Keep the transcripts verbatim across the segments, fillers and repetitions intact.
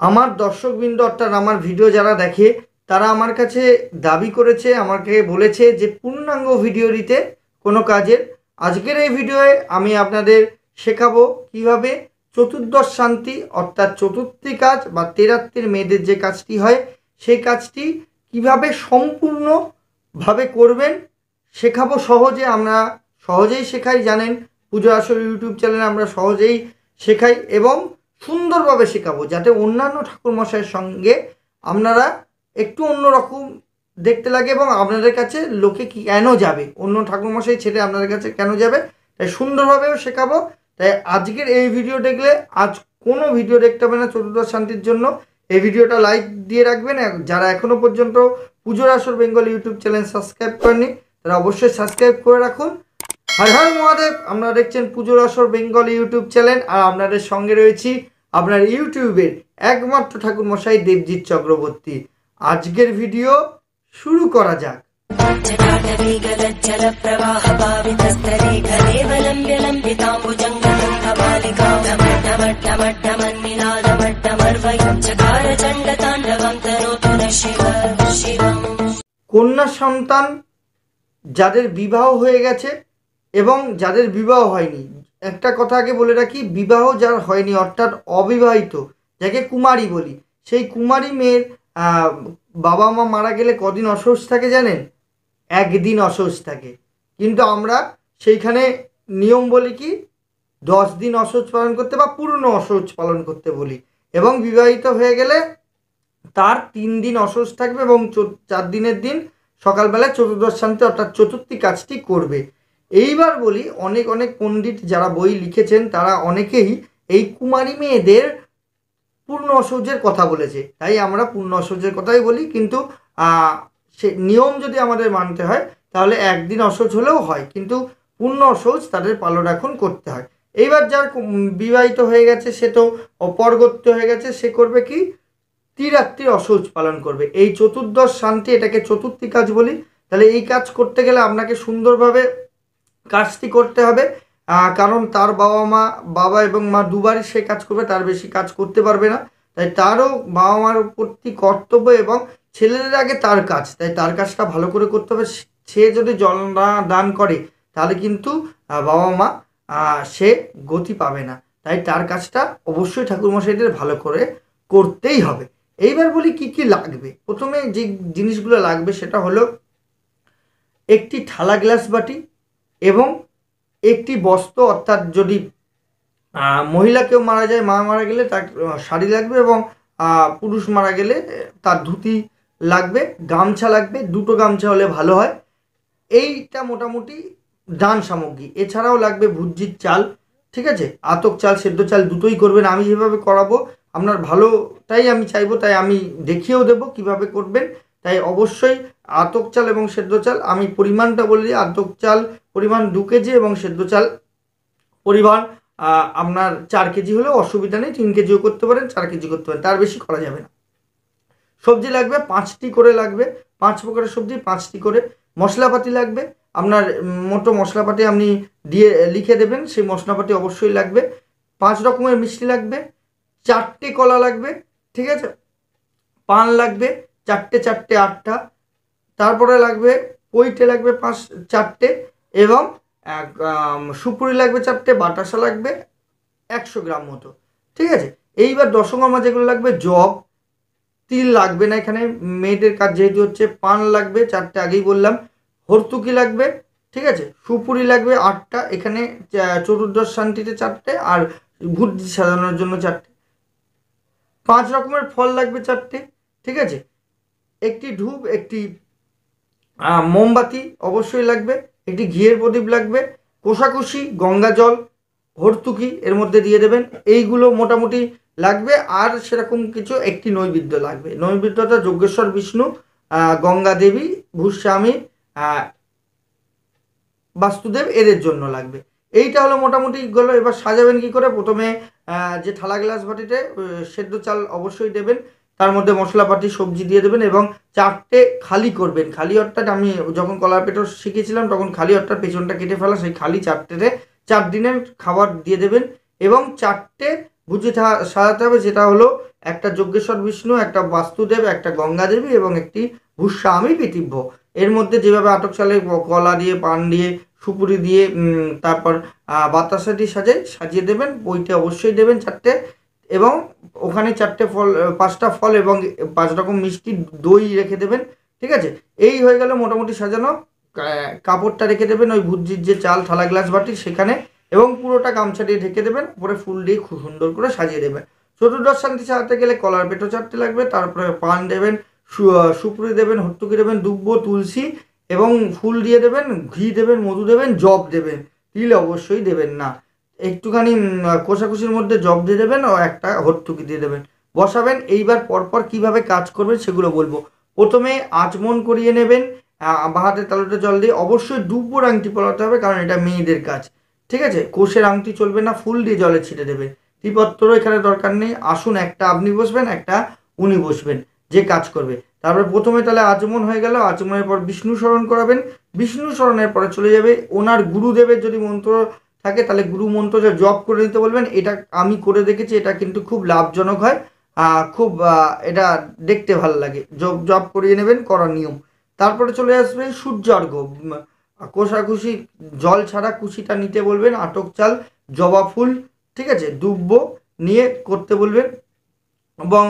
আমার দর্শকবৃন্দ অর্থাৎ আমার ভিডিও যারা দেখে তারা আমার কাছে দাবি করেছে, আমাকে বলেছে যে পূর্ণাঙ্গ ভিডিও দিতে কোনো কাজের। আজকের এই ভিডিওয়ে আমি আপনাদের শেখাবো কিভাবে চতুর্দশ শান্তি অর্থাৎ চতুর্থী কাজ বা তেরাত্রির মেয়েদের যে কাজটি হয় সেই কাজটি কিভাবে সম্পূর্ণভাবে করবেন শেখাবো। সহজে আমরা সহজেই শেখাই, জানেন পুজো আসর ইউটিউব চ্যানেলে আমরা সহজেই শেখাই এবং সুন্দরভাবে শেখাবো, যাতে অন্যান্য ঠাকুরমশাইয়ের সঙ্গে আপনারা একটু অন্যরকম দেখতে লাগে এবং আপনাদের কাছে লোকে কেন যাবে, অন্য ঠাকুরমশাই ছেড়ে আপনাদের কাছে কেন যাবে, তাই সুন্দরভাবেও শেখাবো। তাই আজকের এই ভিডিও দেখলে আজ কোনো ভিডিও দেখতে হবে না চতুর্দশ শান্তির জন্য। এই ভিডিওটা লাইক দিয়ে রাখবেন। যারা এখনও পর্যন্ত পুজোর আসর বেঙ্গল ইউটিউব চ্যানেল সাবস্ক্রাইব করেননি তারা অবশ্যই সাবস্ক্রাইব করে রাখুন। হর হর মহাদেব। আপনারা দেখছেন পুজোর আসর বেঙ্গল ইউটিউব চ্যানেল আর আপনাদের সঙ্গে রয়েছি আপনার ইউটিউবের একমাত্র ঠাকুরমশাই দেবজিৎ চক্রবর্তী। আজকের ভিডিও শুরু করা যাক। কন্যা সন্তান যাদের বিবাহ হয়ে গেছে এবং যাদের বিবাহ হয়নি, একটা কথা আগে বলে রাখি, বিবাহ যার হয়নি অর্থাৎ অবিবাহিত যাকে কুমারী বলি, সেই কুমারী মেয়ের বাবা মা মারা গেলে কদিন অসহ্য থাকে জানেন? একদিন অসহ্য থাকে, কিন্তু আমরা সেইখানে নিয়ম বলি কি দশ দিন অসহ্য পালন করতে বা পূর্ণ অসহ্য পালন করতে বলি। এবং বিবাহিত হয়ে গেলে তার তিন দিন অসহ্য থাকবে এবং চার দিনের দিন সকালবেলায় চতুর্দশ শান্তি অর্থাৎ চতুর্থী কাজটি করবে। এইবার বলি, অনেক অনেক পণ্ডিত যারা বই লিখেছেন তারা অনেকেই এই কুমারী মেয়েদের পূর্ণ অসহ্যের কথা বলেছে, তাই আমরা পূর্ণ অসহ্যের কথাই বলি। কিন্তু সে নিয়ম যদি আমাদের মানতে হয় তাহলে একদিন অসহ্য হলেও হয়, কিন্তু পূর্ণ অসহ্য তাদের পালন এখন করতে হয়। এইবার যার বিবাহিত হয়ে গেছে সে তো অপরগত্য হয়ে গেছে, সে করবে কি ত্রিরাত্রি অসহ্য পালন করবে। এই চতুর্দশ শান্তি, এটাকে চতুর্থী কাজ বলি। তাহলে এই কাজ করতে গেলে আপনাকে সুন্দরভাবে কাজটি করতে হবে, কারণ তার বাবা মা বাবা এবং মা দুবারই সে কাজ করবে, তার বেশি কাজ করতে পারবে না। তাই তারও বাবা মার প্রতি কর্তব্য এবং ছেলেদের আগে তার কাজ, তাই তার কাজটা ভালো করে করতে হবে। সে যদি জল না দান করে তাহলে কিন্তু বাবা মা সে গতি পাবে না, তাই তার কাজটা অবশ্যই ঠাকুরমশাইদের ভালো করে করতেই হবে। এইবার বলি কি কি লাগবে। প্রথমে যে জিনিসগুলো লাগবে সেটা হলো একটি থালা গ্লাস বাটি এবং একটি বস্ত্র, অর্থাৎ যদি মহিলা কেউ মারা যায়, মা মারা গেলে তার শাড়ি লাগবে এবং পুরুষ মারা গেলে তার ধুতি লাগবে, গামছা লাগবে, দুটো গামছা হলে ভালো হয়। এইটা মোটামুটি দান সামগ্রী। এছাড়াও লাগবে ভুজির চাল, ঠিক আছে, আতক চাল সেদ্ধ চাল দুটোই করবেন। আমি যেভাবে করাবো আপনার ভালোটাই আমি চাইবো, তাই আমি দেখিয়েও দেবো কিভাবে করবেন। তাই অবশ্যই আতক চাল এবং সেদ্ধ চাল, আমি পরিমাণটা বলে দিই, আতক চাল পরিমাণ দু কেজি এবং সেদ্ধ চাল পরিমাণ আপনার চার কেজি হলেও অসুবিধা নেই, তিন কেজিও করতে পারেন, চার কেজি করতে পারেন, তার বেশি করা যাবে না। সবজি লাগবে পাঁচটি করে লাগবে, পাঁচ প্রকারের সবজি পাঁচটি করে। মশলাপাতি লাগবে, আপনার মোটো মশলাপাতি আপনি দিয়ে লিখে দেবেন, সেই মশলাপাতি অবশ্যই লাগবে। পাঁচ রকমের মিষ্টি লাগবে, চারটে কলা লাগবে, ঠিক আছে, পান লাগবে চারটে চারটে আটটা, তারপরে লাগবে পইটে লাগবে পাঁচ চারটে এবং এক সুপুরি লাগবে চারটে, বাতাসা লাগবে একশো গ্রাম মতো, ঠিক আছে। এইবার দশকর্মা যেগুলো লাগবে জব, তিল লাগবে না এখানে, মেয়েদের কাজ যেহেতু হচ্ছে। পান লাগবে চারটে, আগেই বললাম। হর্তুকি লাগবে, ঠিক আছে। সুপুরি লাগবে আটটা, এখানে চতুর্দশ শান্তিতে চারটে আর ভুজি সাজানোর জন্য চারটে। পাঁচ রকমের ফল লাগবে চারটে, ঠিক আছে। একটি ধূপ, একটি মোমবাতি অবশ্যই লাগবে, একটি ঘিয়ের প্রদীপ লাগবে, কোষাকুষি, গঙ্গা জল, হর্তুকি এর মধ্যে দিয়ে দেবেন। এইগুলো মোটামুটি লাগবে। আর সেরকম কিছু একটি নৈবেদ্য লাগবে। নৈবেদ্যটা যজ্ঞেশ্বর বিষ্ণু, গঙ্গা দেবী, ভূস্বামী, বাস্তুদেব এদের জন্য লাগবে। এইটা হলো মোটামুটি গেলো। এবার সাজাবেন কি করে? প্রথমে যে থালা গ্লাস বাটিতে সেদ্ধ চাল অবশ্যই দেবেন, তার মধ্যে মশলাপাতি সবজি দিয়ে দেবেন এবং চারটে খালি করবেন। খালি অর্থাৎ আমি যখন কলার পেটো শিখেছিলাম তখন খালি অর্থাৎ পেছনটা কেটে ফেলা, সেই খালি চারটেতে চার দিনের খাবার দিয়ে দেবেন এবং চারটে ভুজি সাজাতে হবে, যেটা হলো একটা যজ্ঞেশ্বর বিষ্ণু, একটা বাস্তুদেব, একটা গঙ্গা দেবী এবং একটি ভূস্বামী পিতৃভ্য। এর মধ্যে যেভাবে আটক চালে কলা দিয়ে, পান দিয়ে, সুপুরি দিয়ে, তারপর বাতাসা দিয়ে সাজাই, সাজিয়ে দেবেন। বইতে অবশ্যই দেবেন চারটে, এবং ওখানে চারটে ফল, পাঁচটা ফল এবং পাঁচ রকম মিষ্টি, দই রেখে দেবেন। ঠিক আছে, এই হয়ে গেল মোটামুটি সাজানো। কাপড়টা রেখে দেবেন ওই ভুজির যে চাল, থালা, গ্লাস, বাটি সেখানে, এবং পুরোটা গামছা দিয়ে ঢেকে দেবেন। উপরে ফুল দিয়ে খুব সুন্দর করে সাজিয়ে দেবেন। চতুর্দশ শান্তি সাজাতে গেলে কলার পেটো চারটে লাগবে, তারপরে পান দেবেন, সুপুরি দেবেন, হর্তুকি দেবেন, দুব্ব, তুলসী এবং ফুল দিয়ে দেবেন, ঘি দেবেন, মধু দেবেন, জব দেবেন, তিল অবশ্যই দেবেন না। একটুখানি কোষাকুষির মধ্যে জব দিয়ে দেবেন ও একটা হর্তুকি দিয়ে দেবেন, বসাবেন। এইবার পরপর কিভাবে কাজ করবেন সেগুলো বলবো। প্রথমে আচমন করিয়ে নেবেন বাঁ হাতের তালুতে জল দিয়ে। অবশ্যই দুব্বর আংটি পরাতে হবে, কারণ এটা মেয়েদের কাজ। ঠিক আছে, কোষের আংটি চলবে না, ফুল দিয়ে জলে ছিটে দেবে। ত্রিপত্রও এখানে দরকার নেই। আসুন, একটা আপনি বসবেন, একটা উনি বসবেন যে কাজ করবে। তারপরে প্রথমে তাহলে আচমন হয়ে গেল। আচমনের পর বিষ্ণু স্মরণ করাবেন। বিষ্ণু স্মরণের পরে চলে যাবে ওনার গুরুদেবের যদি মন্ত্র থাকে তাহলে গুরু মন্ত্র যা জপ করে নিতে বলবেন। এটা আমি করে দেখেছি, এটা কিন্তু খুব লাভজনক হয়, খুব এটা দেখতে ভালো লাগে। জপ জপ করিয়ে নেবেন, করার নিয়ম। তারপরে চলে আসবে সূর্য অর্ঘ্য। কোষাকুষি জল ছাড়া কুশিটা নিতে বলবেন, আটক চাল, জবা ফুল, ঠিক আছে, দুব্ব নিয়ে করতে বলবেন। এবং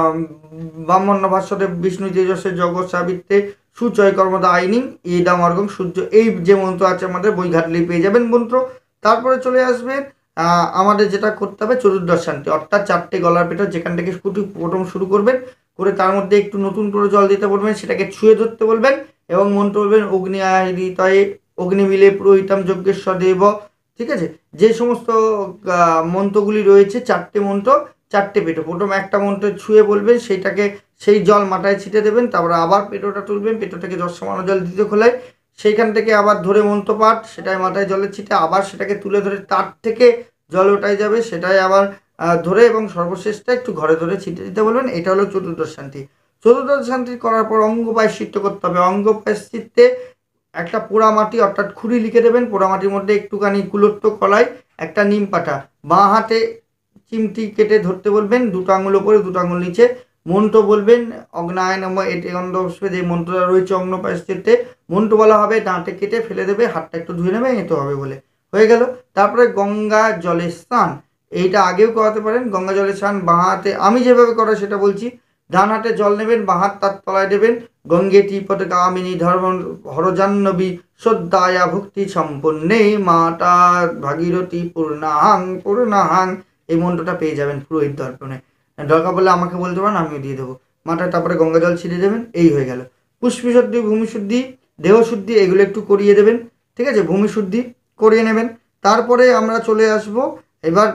ব্রাহ্মণ্য ভাষ্যদেব বিষ্ণু তেজস্বের জগৎ সাবিত্রে সুচয় কর্মদা আইনিং ইদাম অর্ঘ্যং সূর্য, এই যে মন্ত্র আছে আমাদের বই ঘাটলেই পেয়ে যাবেন মন্ত্র। তারপরে চলে আসবে আমাদের যেটা করতে হবে চতুর্দশ শান্তি, অর্থাৎ চারটে গলার পেটো যেখান থেকে ফুটি প্রথম শুরু করবেন করে তার মধ্যে একটু নতুন করে জল দিতে বলবেন, সেটাকে ছুঁয়ে ধরতে বলবেন এবং মন্ত্র বলবেন অগ্নি আহৃতয়ে অগ্নি মিলে পুরোহিতম যজ্ঞেশ্বর দেব। ঠিক আছে, যে সমস্ত মন্ত্রগুলি রয়েছে চারটে মন্ত্র, চারটে পেটো, প্রথম একটা মন্ত্র ছুঁয়ে বলবেন, সেইটাকে সেই জল মাথায় ছিটে দেবেন। তারপরে আবার পেটোটা তুলবেন, পেটোটাকে দশ সমান জল দিতে খোলায়, সেইখান থেকে আবার ধরে মন্ত্রপাঠ, সেটাই মাথায় জলের ছিটে, আবার সেটাকে তুলে ধরে তার থেকে জল ওটাই যাবে, সেটাই আবার ধরে এবং সর্বশেষটা একটু ঘরে ধরে ছিটে দিতে বলবেন। এটা হলো চতুর্দশ শান্তি। চতুর্দশ শান্তি করার পর অঙ্গ প্রায়শ্চিত্ত করতে হবে। অঙ্গ প্রায়শ্চিত্তে একটা পোড়া মাটি অর্থাৎ খুঁড়ি লিখে দেবেন, পোড়া মাটির মধ্যে একটুখানি কুলত্ব কলাই, একটা নিম পাতা, বাঁ হাতে চিমটি কেটে ধরতে বলবেন, দুটো আঙুল ওপরে দুটো আঙুল নিচে, মন্ত্র বলবেন অগ্নায় নমঃ। এটি অন্ধে যে মন্ত্রটা রয়েছে অঙ্গ প্রায়শ্চিত্তে, মন্ত্র বলা হবে, দাঁতে কেটে ফেলে দেবে, হাতটা একটু ধুয়ে নেবে, এতে হবে বলে হয়ে গেল। তারপরে গঙ্গা জলে স্নান, এইটা আগেও করাতে পারেন। গঙ্গা জলে স্নান বাঁ হাতে, আমি যেভাবে করা সেটা বলছি। ডান হাতে জল নেবেন, বাঁ হাত তার তলায় দেবেন। গঙ্গে টিপট কামিনী ধর্ম হরজাহ্নবী শ্রদ্ধায়া ভক্তি সম্পন্নে মাতা ভাগীরথী পূর্ণাহাং পূর্ণাহাং, এই মন্ত্রটা পেয়ে যাবেন পুরোহিত দর্পণে। দরকার বলে আমাকে বলতে পারেন, আমিও দিয়ে দেবো মাথায়। তারপরে গঙ্গা জল ছিটিয়ে দেবেন, এই হয়ে গেল। পুষ্পিশুদ্ধি, ভূমিশুদ্ধি, দেহশুদ্ধি এগুলো একটু করিয়ে দেবেন। ঠিক আছে, ভূমিশুদ্ধি করিয়ে নেবেন। তারপরে আমরা চলে আসব এবার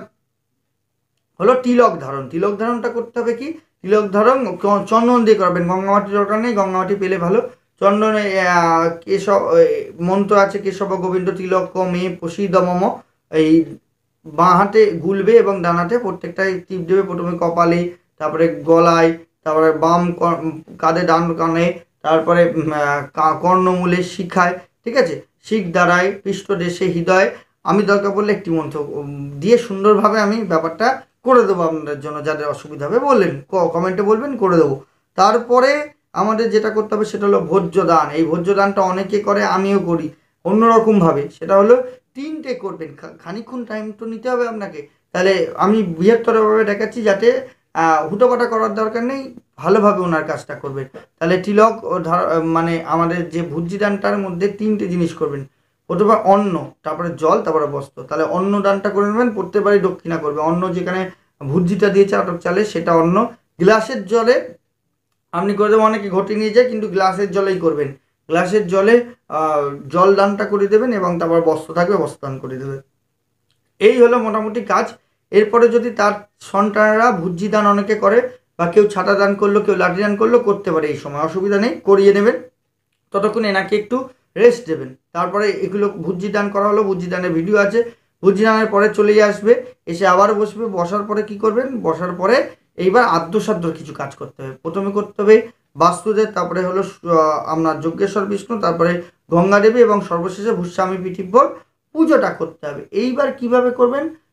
হলো তিলক ধারণ। তিলক ধারণটা করতে হবে কি, তিলক ধারণ চন্দন দিয়ে করবেন। গঙ্গামাটি দরকার নেই, গঙ্গামাটি পেলে ভালো। চন্দনে কেশব মন্ত্র আছে, কেশব গোবিন্দ তিলক মে প্রসিদ্ধ মম, এই বাঁ হাতে গুলবে এবং ডান হাতে প্রত্যেকটাই টিপ দেবে। প্রথমে কপালে, তারপরে গলায়, তারপরে বাম কাঁধে, ডান কানে, তারপরে কর্ণমূলে, শিখায়। ঠিক আছে, শিখ দ্বারায়, পৃষ্ঠদেশে, হৃদয়। আমি দরকার পড়লে একটি মন্ত্র দিয়ে সুন্দরভাবে আমি ব্যাপারটা করে দেবো আপনাদের জন্য। যাদের অসুবিধা হবে বললেন, কমেন্টে বলবেন, করে দেবো। তারপরে আমাদের যেটা করতে হবে সেটা হলো ভোজ্য দান। এই ভোজ্য দানটা অনেকে করে, আমিও করি অন্যরকমভাবে। সেটা হলো তিনটে করবেন, খানিক্ষণ টাইম তো নিতে হবে আপনাকে। তাহলে আমি বৃহত্তরভাবে দেখাচ্ছি, যাতে হুটোপাটা করার দরকার নেই, ভালোভাবে ওনার কাজটা করবেন। তাহলে তিলক ও মানে আমাদের যে ভুজি দানটার মধ্যে তিনটে জিনিস করবেন। প্রথমে অন্ন, তারপরে জল, তারপরে বস্ত্র। তাহলে অন্ন দানটা করে নেবেন, প্রত্যেকবারই দক্ষিণা করবে। অন্ন যেখানে ভুজিটা দিয়েছে আটক চালে সেটা অন্ন। গ্লাসের জলে আপনি করে দেবেন, অনেকে ঘটি নিয়ে যায়, কিন্তু গ্লাসের জলেই করবেন। গ্লাসের জলে জল দানটা করে দেবেন এবং তারপর বস্ত্র থাকবে, বস্ত্র দান করে দেবে। এই হলো মোটামুটি কাজ। এরপরে যদি তার সন্তানেরা ভুজি দান অনেকে করে, বা কেউ ছাতা দান করলো, কেউ লাঠি দান করলো, করতে পারে, এই সময় অসুবিধা নেই, করিয়ে নেবেন। ততক্ষণ এনাকে একটু রেস্ট দেবেন। তারপরে এগুলো ভুজি দান করা হলো, ভুজি দানের ভিডিও আছে। ভুজি দানের পরে চলেই আসবে, এসে আবার বসবে। বসার পরে কি করবেন, বসার পরে এইবার আদ্যসাধ্য কিছু কাজ করতে হবে। প্রথমে করতে হবে বাস্তুদেব, তারপরে হলো আপনার যজ্ঞেশ্বর বিষ্ণু, তারপরে গঙ্গা দেবী এবং সর্বশেষে ভূস্বামী পিতৃব্যর পুজোটা করতে হবে। এইবার কিভাবে করবেন,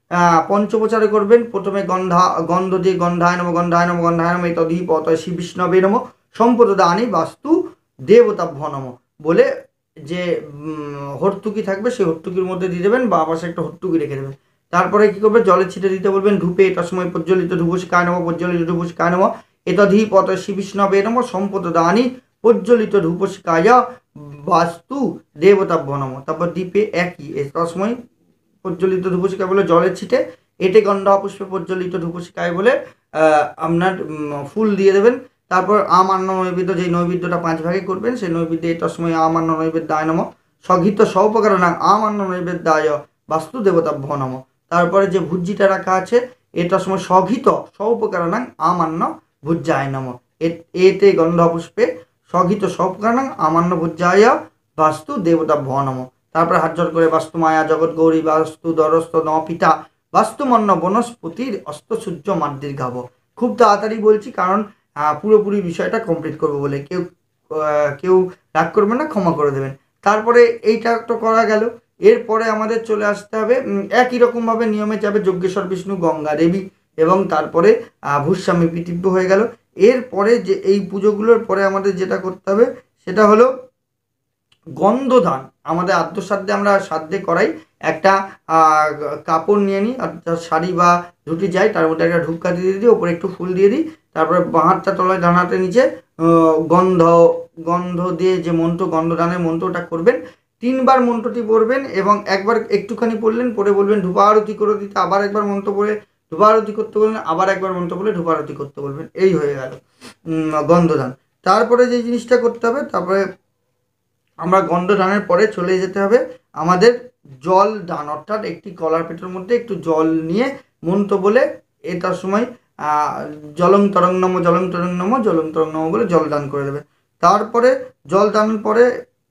পঞ্চপ্রচারে করবেন। প্রথমে গন্ধা গন্ধ দিয়ে গন্ধায় নম গন্ধায় নম গন্ধায় নম তদীপ অতয় শ্রী বিষ্ণবে নম সম্প্রদানি বাস্তু দেবতাভ্য নম বলে যে হর্তুকি থাকবে সেই হর্তুকির মধ্যে দিয়ে দেবেন বা পাশে একটা হর্তুকি রেখে দেবেন। তারপরে কি করবে, জলে ছিটে দিতে বলবেন ধূপে এটার সময় প্রজ্বলিত ধূপশিখায় নম প্রজ্বলিত ধূপশিখায় নম এতধীপ অতয় শ্রী বিষ্ণবে নম সম্প্রদানি প্রজ্বলিত ধূপশিখায় বাস্তু দেবতাভ্য নম। তারপর দ্বীপে একই তসময় প্রজ্বলিত ধূপশিখা বলে জলের ছিটে এতে গন্ধা পুষ্পে প্রজ্বলিত ধূপশিখায় বলে আপনার ফুল দিয়ে দেবেন। তারপর আমান্য নৈবেদ্য, যেই নৈবেদ্যটা পাঁচ ভাগে করবেন সেই নৈবেদ্য এটার সময় আমান্য নৈবেদ্যায় নম স্বঘিত সৌপকার নাম আমান্য নৈবেদ্যায় বাস্তু দেবতাভ্য নম। তারপরে যে ভুজ্জিটা রাখা আছে এটার সময় স্বঘিত সৌপকার নাম আমান্য ভুজ্জায় নম এতে গন্ধ পুষ্পে স্বঘিত সৌপকার নাম আমান্য ভুজ্জায় বাস্তু দেবতাভ্য নম। তারপরে হাত জোর করে বাস্তু মায়া জগৎ গৌরী বাস্তু দরস্থ ন পিতা বাস্তুমন্ন বনস্পতির অস্তসূর্য মাদ্দির গাব। খুব তাড়াতাড়ি বলছি কারণ পুরোপুরি বিষয়টা কমপ্লিট করবো বলে, কেউ কেউ রাগ করবেন না, ক্ষমা করে দেবেন। তারপরে এইটা তো করা গেল। এরপরে আমাদের চলে আসতে হবে একই রকমভাবে নিয়মে যাবে যজ্ঞেশ্বর বিষ্ণু গঙ্গা দেবী এবং তারপরে ভূস্বামী পিতৃব্য হয়ে গেল। এরপরে যে এই পুজোগুলোর পরে আমাদের যেটা করতে হবে সেটা হলো গন্ধদান। আমাদের আদ্যসাধ্যে আমরা সাধ্যে করাই একটা কাপড় নিয়ে নিই, অর্থাৎ শাড়ি বা ধুতি যাই, তার মধ্যে একটা ধূপকাঠি দিয়ে দিই, ওপরে একটু ফুল দিয়ে দিই, তারপরে বাঁ হাতটা তলায় ডান হাতের নিচে গন্ধ গন্ধ দিয়ে যে মন্ত্র গন্ধদানের মন্ত্রটা করবেন, তিনবার মন্ত্রটি পড়বেন এবং একবার একটুখানি পড়লেন, পড়ে বলবেন ধূপারতি করে দিতে, আবার একবার মন্ত্র পড়ে ধূপারতি করতে বলবেন, আবার একবার মন্ত্র পড়ে ধূপারতি করতে বলবেন। এই হয়ে গেল গন্ধদান। তারপরে যে জিনিসটা করতে হবে, তারপরে আমরা গন্ধদানের পরে চলে যেতে হবে আমাদের জল দান, অর্থাৎ একটি কলার পেটের মধ্যে একটু জল নিয়ে মন্ত্র বলে এটার সময় জলং তরং নম জলং তরং নম জলং তরং নম বলে জল দান করে দেবে। তারপরে জল দানের পরে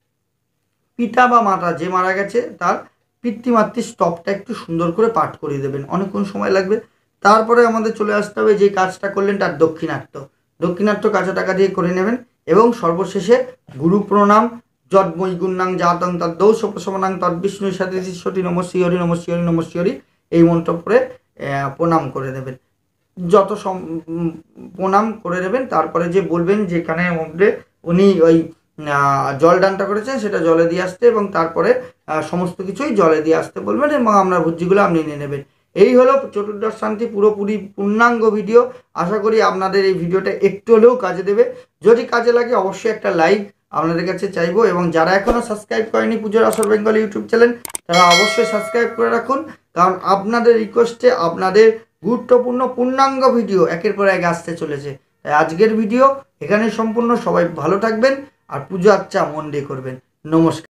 পিতা বা মাতা যে মারা গেছে তার পিতৃমাতৃ স্তবটা একটু সুন্দর করে পাঠ করিয়ে দেবেন, অনেকক্ষণ সময় লাগবে। তারপরে আমাদের চলে আসতে হবে যে কাজটা করলেন তার দক্ষিণার্থ, দক্ষিণার্থ কাঁচা টাকা দিয়ে করে নেবেন এবং সর্বশেষে গুরু প্রণাম যদ্ময়ী গুণাং জাতং তদ্দৌ সপসমানাং তদ্বিষ্ণু সাথে সতী নম শ্রীহরি নম শ্রীহরি নম শ্রীহরি এই মন্ত্র পড়ে প্রণাম করে দেবেন। যত প্রণাম করে দেবেন তারপরে যে বলবেন যেখানে মধ্যে উনি ওই জলদানটা করেছেন সেটা জলে দিয়ে আসতে এবং তারপরে সমস্ত কিছুই জলে দিয়ে আসতে বলবেন এবং আপনার ভুজিগুলো আপনি নিয়ে নেবেন। এই হলো চতুর্দশ শান্তি পুরোপুরি পূর্ণাঙ্গ ভিডিও। আশা করি আপনাদের এই ভিডিওটা একটু হলেও কাজে দেবে। যদি কাজে লাগে অবশ্যই একটা লাইক আপনাদের কাছে চাইবো এবং যারা এখনও সাবস্ক্রাইব করেনি পুজোর আসর বেঙ্গল ইউটিউব চ্যানেল তারা অবশ্যই সাবস্ক্রাইব করে রাখুন, কারণ আপনাদের রিকোয়েস্টে আপনাদের গুরুত্বপূর্ণ পূর্ণাঙ্গ ভিডিও একের পর এক আসতে চলেছে। তাই আজকের ভিডিও এখানে সম্পূর্ণ। সবাই ভালো থাকবেন আর পুজো আচ্ছা মন দিয়ে করবেন। নমস্কার।